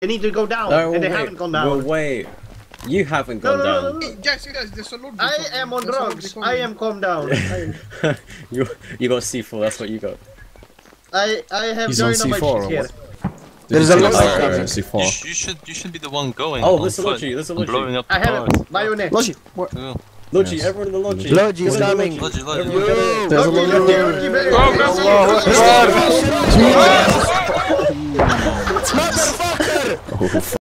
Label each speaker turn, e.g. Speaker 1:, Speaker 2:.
Speaker 1: They need to go down,
Speaker 2: No,
Speaker 1: and they
Speaker 2: wait,
Speaker 1: haven't gone down.
Speaker 2: Well, wait. You haven't gone down.
Speaker 3: Hey, guys, there's a load.
Speaker 1: I am on drugs. I am calm down.
Speaker 2: you got C4. That's what you got.
Speaker 1: I have
Speaker 4: He's on
Speaker 1: dynamite
Speaker 4: C4
Speaker 1: here.
Speaker 4: There's a lot
Speaker 2: of
Speaker 4: C4.
Speaker 5: You should be the one going.
Speaker 2: Oh,
Speaker 5: on
Speaker 2: listen,
Speaker 5: foot
Speaker 2: Logi, listen,
Speaker 5: and blowing
Speaker 2: Logi.
Speaker 5: up
Speaker 1: I
Speaker 5: the
Speaker 1: have
Speaker 5: cars.
Speaker 1: it. Bayonet.
Speaker 4: Logi, what?
Speaker 5: Yeah.
Speaker 2: Logi,
Speaker 4: Yes.
Speaker 2: everyone in the Logi.
Speaker 4: Logi is
Speaker 2: Everyone in the
Speaker 4: coming.
Speaker 5: Logi, Logi.
Speaker 2: Everyone get in.
Speaker 4: There's a lot of
Speaker 1: Logi,
Speaker 4: Motherfucker!